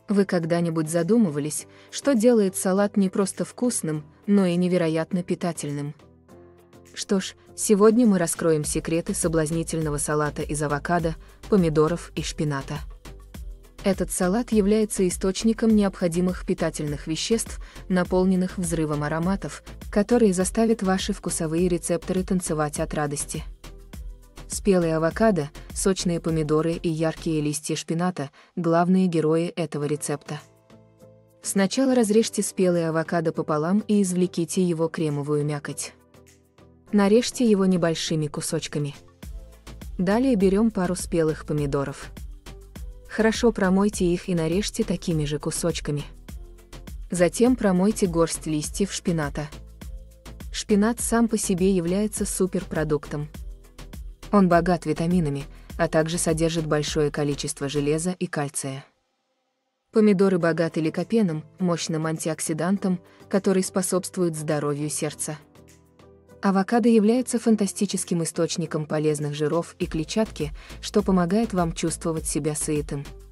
Вы когда-нибудь задумывались, что делает салат не просто вкусным, но и невероятно питательным? Что ж, сегодня мы раскроем секреты соблазнительного салата из авокадо, помидоров и шпината. Этот салат является источником необходимых питательных веществ, наполненных взрывом ароматов, которые заставят ваши вкусовые рецепторы танцевать от радости. Спелые авокадо, сочные помидоры и яркие листья шпината – главные герои этого рецепта. Сначала разрежьте спелые авокадо пополам и извлеките его кремовую мякоть. Нарежьте его небольшими кусочками. Далее берем пару спелых помидоров. Хорошо промойте их и нарежьте такими же кусочками. Затем промойте горсть листьев шпината. Шпинат сам по себе является суперпродуктом. Он богат витаминами, а также содержит большое количество железа и кальция. Помидоры богаты ликопеном, мощным антиоксидантом, который способствует здоровью сердца. Авокадо является фантастическим источником полезных жиров и клетчатки, что помогает вам чувствовать себя сытым.